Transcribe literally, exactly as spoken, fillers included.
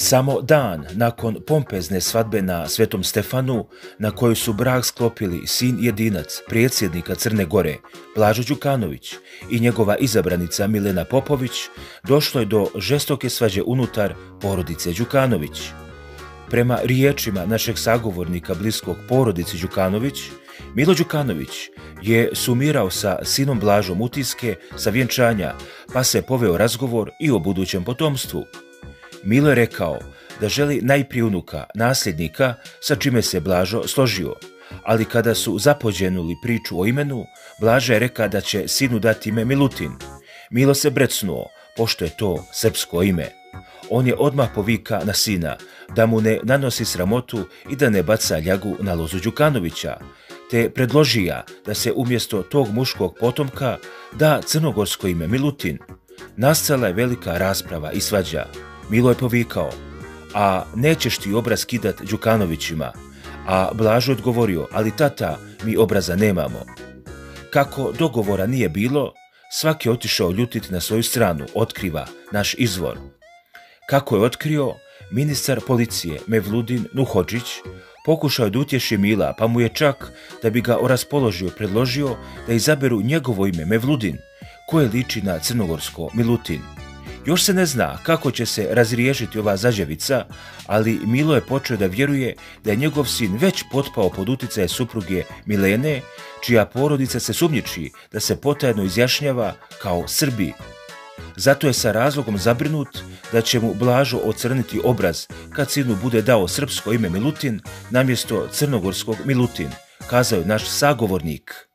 Samo dan nakon pompezne svadbe na Svetom Stefanu, na kojoj su brak sklopili sin jedinac predsjednika Crne Gore, Blažo Đukanović, i njegova izabranica Milena Popović, došlo je do žestoke svađe unutar porodice Đukanović. Prema riječima našeg sagovornika bliskog porodici Đukanović, Milo Đukanović je sumirao sa sinom Blažom utiske sa vjenčanja, pa se poveo razgovor i o budućem potomstvu. Milo je rekao da želi najprije unuka, nasljednika, sa čime se Blažo složio, ali kada su zapođenuli priču o imenu, Blaža je rekao da će sinu dati ime Milutin. Milo se brecnuo, pošto je to srpsko ime. On je odmah povika na sina da mu ne nanosi sramotu i da ne baca ljagu na lozu Đukanovića, te predložija da se umjesto tog muškog potomka da crnogorsko ime Milutin. Nastala je velika rasprava i svađa. Milo je povikao, a nećeš ti obraz kidat Đukanovićima, a Blažo odgovorio, ali tata, mi obraza nemamo. Kako dogovora nije bilo, svaki je otišao ljutiti na svoju stranu, otkriva naš izvor. Kako je otkrio, ministar policije Mevludin Nuhodžić pokušao je da utješi Mila, pa mu je čak, da bi ga oraspoložio, predložio da izaberu njegovo ime Mevludin, koje liči na crnogorsko Milutin. Još se ne zna kako će se razriješiti ova zađevica, ali Milo je počeo da vjeruje da je njegov sin već potpao pod uticaje supruge Milene, čija porodica se sumnjiči da se potajno izjašnjava kao Srbi. Zato je sa razlogom zabrinut da će mu Blažo ocrniti obraz kad sinu bude dao srpsko ime Milutin namjesto crnogorskog Milutin, kazao je naš sagovornik.